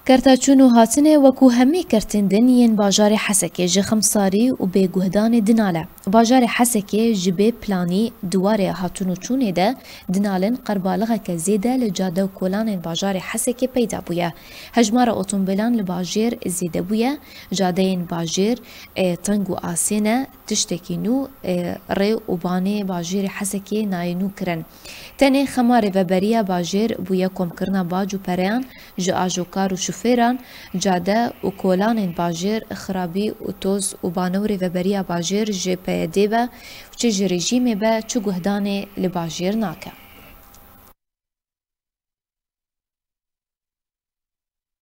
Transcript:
کرتاچون و هاتنه وکو همی کرتندن ین باجار حسکه جه خمساری و به گهدان دناله. باجار حسکه جبه پلانی دواره هاتون و چونه ده دنالن قربالغه که زیده لجاده و کلان باجار حسکه پیدا بویه. هجمار اتومبیلان لباجر زیده بویه. جاده این باجر تنگ و آسینه تشتکینو ری و بانه باجر حسکه ناینو کرن. تنه خمار و بریا باجر بویه کم کرنا باج و پریان جه آجوکار و شوفيران جاده و کولان باجر خرابی و توز و بانوری و بریا باجر جه پیده و چه رژیم به چه گهدان لباجر ناکه.